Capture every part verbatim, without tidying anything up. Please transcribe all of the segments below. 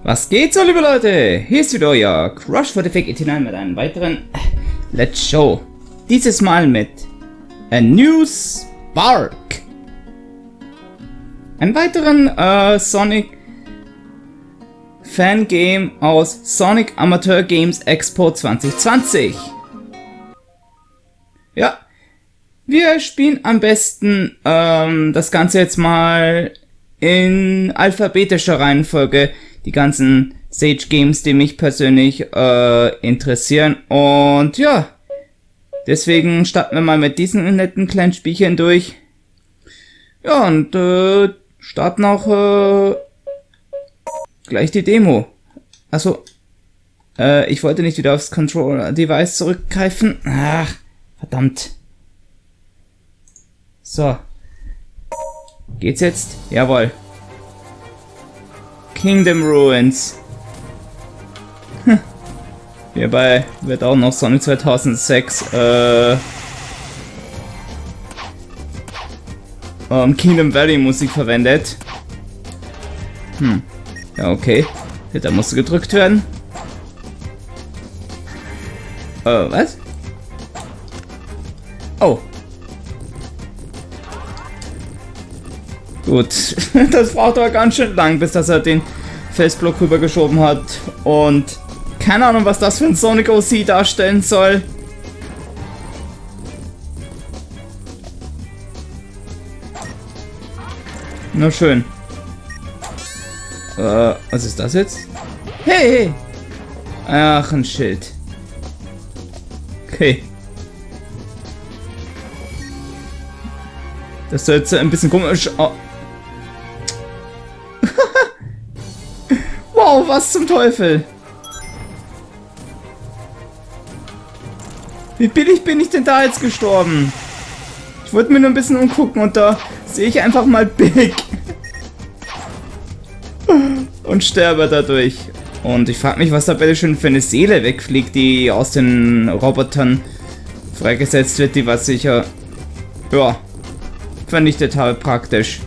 Was geht so, liebe Leute? Hier ist wieder euer Crush for the Fake neunundachtzig mit einem weiteren Let's Show. Dieses Mal mit A New Spark. Ein weiteren äh, Sonic Fangame aus Sonic Amateur Games Expo zwanzig zwanzig. Ja, wir spielen am besten ähm, das Ganze jetzt mal in alphabetischer Reihenfolge. Die ganzen Sage Games, die mich persönlich äh, interessieren. Und ja, deswegen starten wir mal mit diesen netten kleinen Spielchen durch. Ja, und äh, starten auch äh, gleich die Demo. Also, äh, ich wollte nicht wieder aufs Controller-Device zurückgreifen. Ach, verdammt. So. Geht's jetzt? Jawohl. Kingdom Ruins. Hm. Hierbei wird auch noch Sonic zweitausendsechs äh, um, Kingdom Valley Musik verwendet. Hm. Ja, okay. Da musste gedrückt werden. Äh, was? Oh. Gut, das braucht aber ganz schön lang, bis dass er den Felsblock rübergeschoben hat. Und keine Ahnung, was das für ein Sonic O C darstellen soll. Na schön. Äh, was ist das jetzt? Hey! Ach, ein Schild. Okay. Das ist jetzt ein bisschen komisch. Oh. Wow, was zum Teufel? Wie billig bin ich denn da jetzt gestorben? Ich wollte mir nur ein bisschen umgucken und da sehe ich einfach mal Big. Und sterbe dadurch. Und ich frage mich, was da bitte schön für eine Seele wegfliegt, die aus den Robotern freigesetzt wird, die was sicher, ja, vernichtet habe praktisch.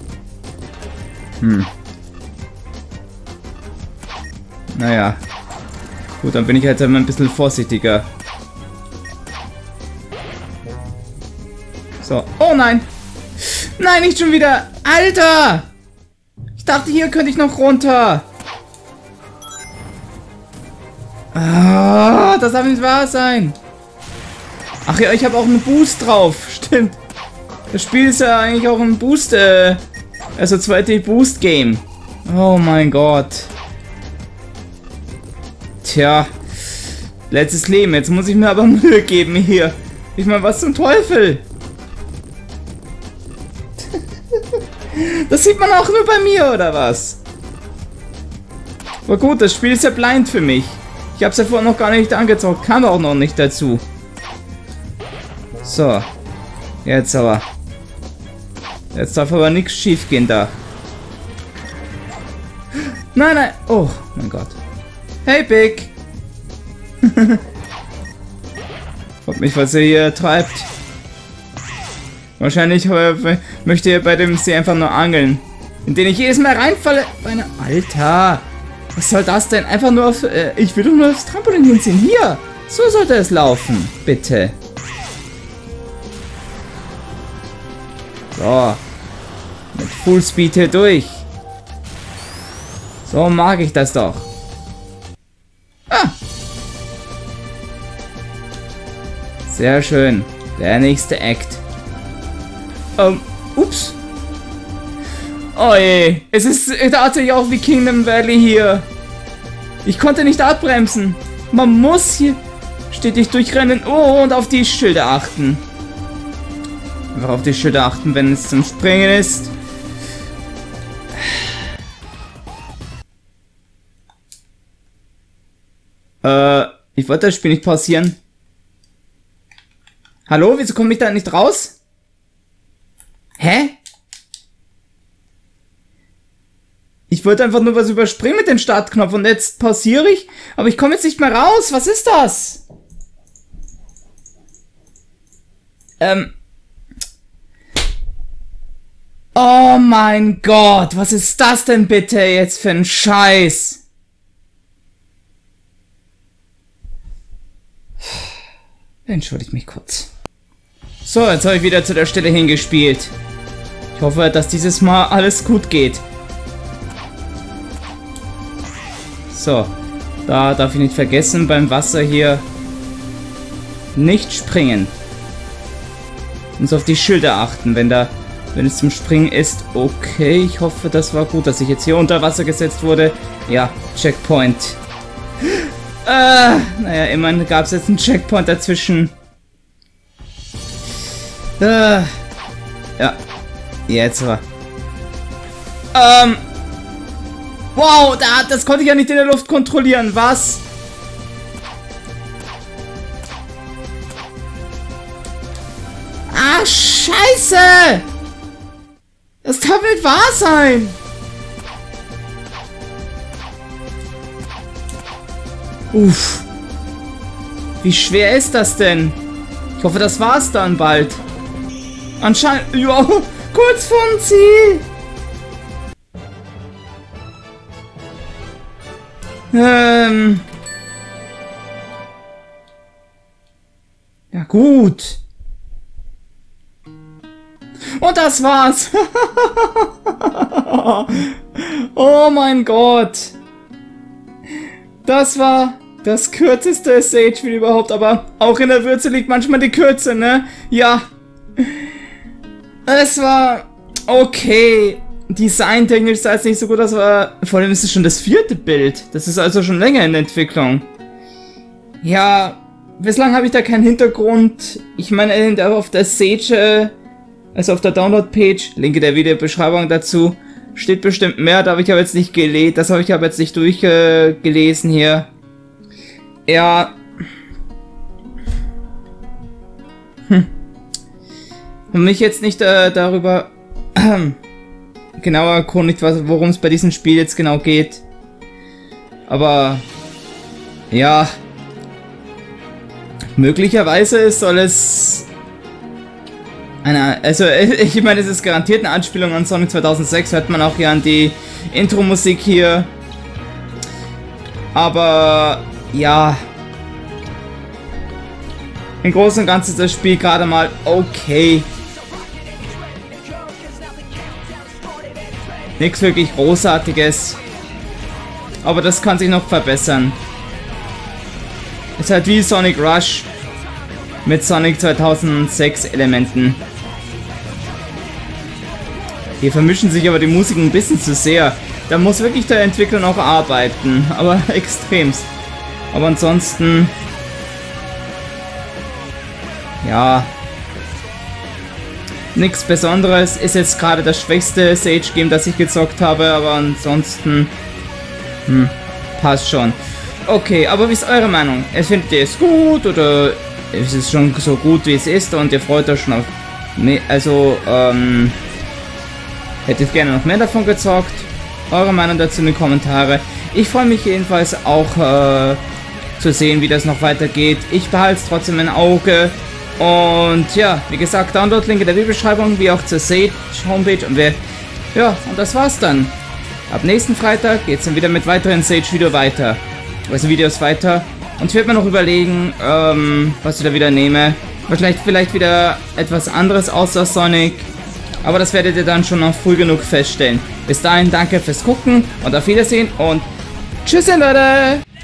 Hm. Naja. Gut, dann bin ich jetzt einmal ein bisschen vorsichtiger. So. Oh nein! Nein, nicht schon wieder! Alter! Ich dachte, hier könnte ich noch runter. Ah, das darf nicht wahr sein. Ach ja, ich habe auch einen Boost drauf. Stimmt. Das Spiel ist ja eigentlich auch ein Boost, äh, also zwei D Boost Game. Oh mein Gott. Tja. Letztes Leben. Jetzt muss ich mir aber Mühe geben hier. Ich meine, was zum Teufel? Das sieht man auch nur bei mir, oder was? Aber gut, das Spiel ist ja blind für mich. Ich habe es ja vorher noch gar nicht angezockt. Kam auch noch nicht dazu. So. Jetzt aber. Jetzt darf aber nichts schief gehen da. Nein, nein. Oh, mein Gott. Hey, Big. Fragt mich, was er hier treibt. Wahrscheinlich äh, möchte er bei dem See einfach nur angeln. In den ich jedes Mal reinfalle. Meine Alter. Was soll das denn? Einfach nur auf... Äh, ich will doch nur aufs Trampolin hinziehen. Hier. So sollte es laufen. Bitte. So. Mit Fullspeed hier durch. So mag ich das doch. Ah. Sehr schön. Der nächste Act. Ähm, ups. Oh je. Es ist tatsächlich auch wie Kingdom Valley hier. Ich konnte nicht abbremsen. Man muss hier stetig durchrennen. Oh, und auf die Schilder achten. Einfach auf die Schilder achten, wenn es zum Springen ist. Äh, ich wollte das Spiel nicht pausieren. Hallo, wieso komme ich da nicht raus? Hä? Ich wollte einfach nur was überspringen mit dem Startknopf und jetzt pausiere ich, aber ich komme jetzt nicht mehr raus. Was ist das? Ähm. Oh mein Gott, was ist das denn bitte jetzt für ein Scheiß? Entschuldigt mich kurz. So, jetzt habe ich wieder zu der Stelle hingespielt. Ich hoffe, dass dieses Mal alles gut geht. So, da darf ich nicht vergessen, beim Wasser hier nicht springen. Muss auf die Schilder achten, wenn da, wenn es zum Springen ist. Okay, ich hoffe, das war gut, dass ich jetzt hier unter Wasser gesetzt wurde. Ja, Checkpoint. Ah, naja, immerhin gab es jetzt einen Checkpoint dazwischen. Ah, ja, jetzt war. Ähm. Wow, da, das konnte ich ja nicht in der Luft kontrollieren. Was? Ah, Scheiße! Das darf nicht wahr sein! Uff. Wie schwer ist das denn? Ich hoffe, das war's dann bald. Anscheinend... Ja, kurz vorm Ziel! Ähm... Ja, gut. Und das war's. Oh mein Gott. Das war das kürzeste Sage-Spiel überhaupt, aber auch in der Würze liegt manchmal die Kürze, ne? Ja. Es war okay. Designtechnisch sah es nicht so gut aus, aber vor allem ist es schon das vierte Bild. Das ist also schon länger in der Entwicklung. Ja, bislang habe ich da keinen Hintergrund. Ich meine, auf der Sage, also auf der Download-Page, Link in der Videobeschreibung dazu, steht bestimmt mehr, da habe ich aber jetzt nicht gelesen. Das habe ich aber jetzt nicht durchgelesen äh, hier. Ja. Hm. Und mich jetzt nicht äh, darüber äh, genauer erkundigt, worum es bei diesem Spiel jetzt genau geht. Aber ja. Möglicherweise soll es eine, also ich meine, es ist garantiert eine Anspielung an Sonic zweitausendsechs, hört man auch hier an die Intro-Musik hier. Aber ja, im Großen und Ganzen ist das Spiel gerade mal okay. Nichts wirklich Großartiges, aber das kann sich noch verbessern. Ist halt wie Sonic Rush mit Sonic zweitausendsechs Elementen. Hier vermischen sich aber die Musiken ein bisschen zu sehr. Da muss wirklich der Entwickler noch arbeiten, aber extremst. Aber ansonsten... Ja... Nichts Besonderes. Ist jetzt gerade das schwächste Sage-Game, das ich gezockt habe, aber ansonsten... Hm, passt schon. Okay, aber wie ist eure Meinung? Findet ihr es gut oder ist es schon so gut, wie es ist und ihr freut euch schon auf mehr? Also, ähm... hättet gerne noch mehr davon gezockt? Eure Meinung dazu in die Kommentare. Ich freue mich jedenfalls auch äh, zu sehen, wie das noch weitergeht. Ich behalte es trotzdem im Auge. Und ja, wie gesagt, Download-Link in der Videobeschreibung, wie auch zur Sage Homepage. Und wir, ja, und das war's dann. Ab nächsten Freitag geht's dann wieder mit weiteren Sage-Video weiter. Also Videos weiter. Und ich werde mir noch überlegen, ähm, was ich da wieder nehme. Vielleicht, vielleicht wieder etwas anderes außer Sonic. Aber das werdet ihr dann schon noch früh genug feststellen. Bis dahin, danke fürs Gucken und auf Wiedersehen und tschüss, Leute!